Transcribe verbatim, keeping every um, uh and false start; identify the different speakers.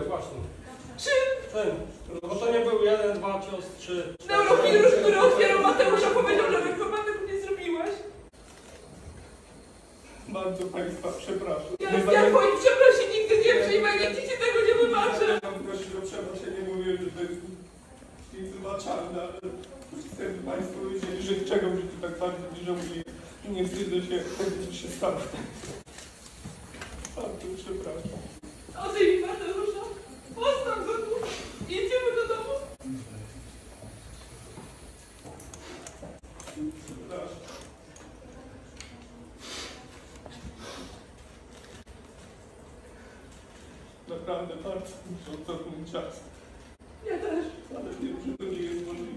Speaker 1: właśnie.
Speaker 2: Czym?
Speaker 1: Czym? No bo to nie był jeden, dwa cios, trzy.
Speaker 2: Neurochirurg, który otwierał Mateusza, powiedział, że wyprowadek nie zrobiłaś.
Speaker 3: Bardzo Państwa przepraszam.
Speaker 2: Ja, ja twoich przeprosin nigdy nie przyjmę, nigdy ci tego nie wybaczę.
Speaker 3: Ja mam prosić o przeproszenie, mówię, że to jest niewybaczalne, ale chcę Państwo wiedzieli, że niczego w życiu tak bardzo nie żałuję i nie wstydzę się tego, co się stało. Bardzo przepraszam.
Speaker 2: Odejmij Mateusza, postaw go tu i idziemy do domu.
Speaker 3: Przepraszam. Naprawdę bardzo muszę cofnąć czas.
Speaker 2: Ja też.
Speaker 3: Ale wiem, że to nie jest możliwe.